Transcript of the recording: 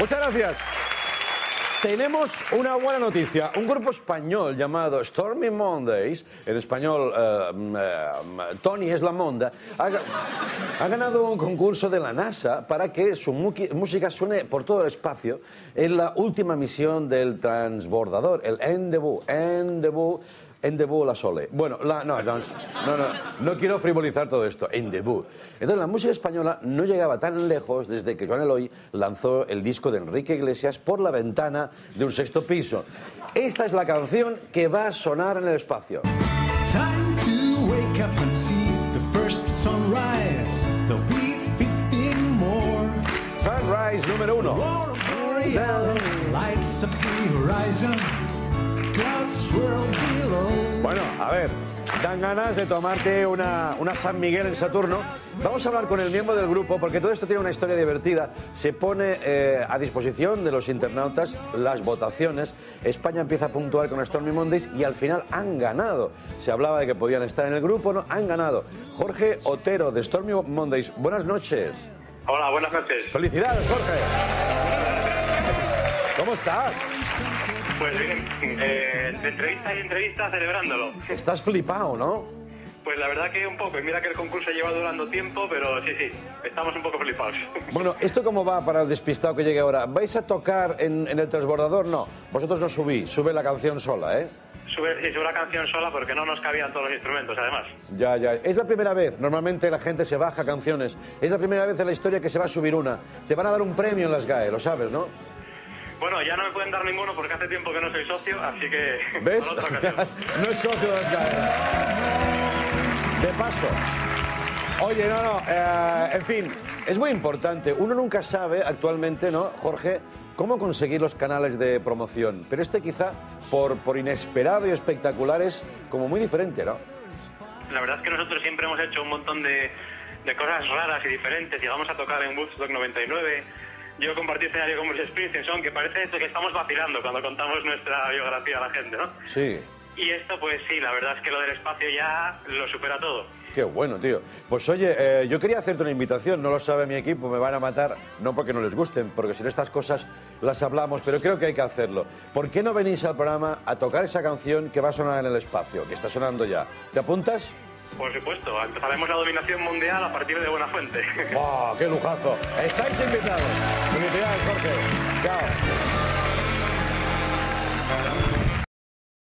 Muchas gracias. Tenemos una buena noticia. Un grupo español llamado Stormy Mondays, en español Tony es la Monda, ha ganado un concurso de la NASA para que su música suene por todo el espacio en la última misión del transbordador, el Endeavour la Sole. Bueno, no quiero frivolizar todo esto. Endeavour. Entonces, la música española no llegaba tan lejos desde que Joan Eloy lanzó el disco de Enrique Iglesias Por la ventana de un sexto piso. Esta es la canción que va a sonar en el espacio. Time to wake up and see the first sunrise. There'll be 15 more. Sunrise número 1. Lights up the horizon. Clouds swirl below. Bueno, a ver, dan ganas de tomarte una San Miguel en Saturno. Vamos a hablar con el miembro del grupo porque todo esto tiene una historia divertida. Se pone a disposición de los internautas las votaciones. España empieza a puntuar con Stormy Mondays y al final han ganado. Se hablaba de que podían estar en el grupo, no, han ganado. Jorge Otero de Stormy Mondays, buenas noches. Hola, buenas noches. Felicidades, Jorge. ¿Cómo estás? Pues bien, de entrevista y entrevista celebrándolo. Estás flipado, ¿no? Pues la verdad que un poco, y mira que el concurso lleva durando tiempo, pero sí, estamos un poco flipados. Bueno, ¿esto cómo va para el despistado que llegue ahora? ¿Vais a tocar en el transbordador? No, vosotros no subís, sube la canción sola, ¿eh? Sube la canción sola porque no nos cabían todos los instrumentos, además. Ya. Es la primera vez, normalmente la gente se baja canciones, es la primera vez en la historia que se va a subir una. Te van a dar un premio en las GAE, lo sabes, ¿no? Bueno, ya no me pueden dar ninguno porque hace tiempo que no soy socio, así que... ¿Ves? Otra ocasión. No es socio de las GAE. De paso. Oye, en fin, es muy importante. Uno nunca sabe actualmente, ¿no, Jorge, cómo conseguir los canales de promoción? Pero este quizá, por inesperado y espectacular, es como muy diferente, ¿no? La verdad es que nosotros siempre hemos hecho un montón de cosas raras y diferentes. Llegamos a tocar en Woodstock 99... Yo compartí escenario con Bruce Springsteen, que parece esto que estamos vacilando cuando contamos nuestra biografía a la gente, ¿no? Sí. Y esto, pues sí, la verdad es que lo del espacio ya lo supera todo. Qué bueno, tío. Pues oye, yo quería hacerte una invitación, no lo sabe mi equipo, me van a matar, no porque no les gusten, porque si no estas cosas las hablamos, pero creo que hay que hacerlo. ¿Por qué no venís al programa a tocar esa canción que va a sonar en el espacio, que está sonando ya? ¿Te apuntas? Por supuesto, empezaremos la dominación mundial a partir de Buenafuente. ¡Wow! ¡Qué lujazo! ¡Estáis invitados! Felicidades, Jorge. Chao.